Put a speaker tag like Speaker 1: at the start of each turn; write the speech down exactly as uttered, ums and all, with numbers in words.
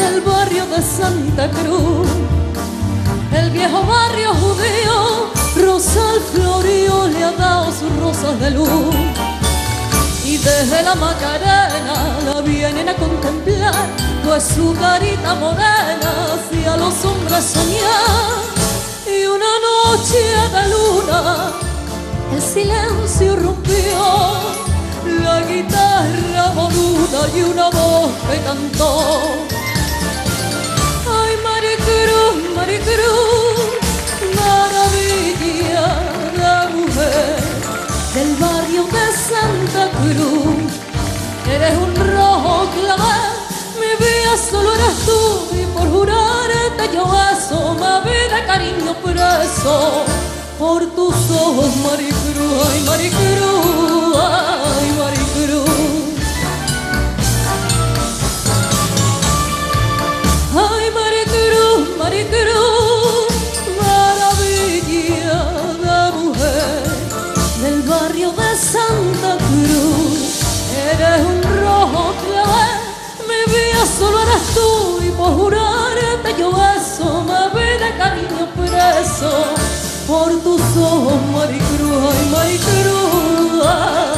Speaker 1: del barrio de Santa Cruz, el viejo barrio judío, Rosal Florío le ha dado sus rosas de luz. Y desde la Macarena la vienen a contemplar, pues su carita morena hacía a los hombres soñar. Y una noche de luna el silencio rompió, la guitarra moruda y una voz que cantó: ay, Maricruz, Maricruz, maravilla de mujer del barrio de Santa Cruz. Eres un rojo clavel, mi vida solo eres tú, y por jurarte yo beso, me vida cariño preso por tus ojos, Maricruz, ay, Maricruz, ay, Maricruz. Ay, Maricruz, Maricruz, maravilla de mujer del barrio de Santa Cruz. Eres un rojo clavel, mi vida solo eres tú, y por jurarte yo beso, me vida cariño preso por tus ojos, Maricruz, ay, Maricruz, ay.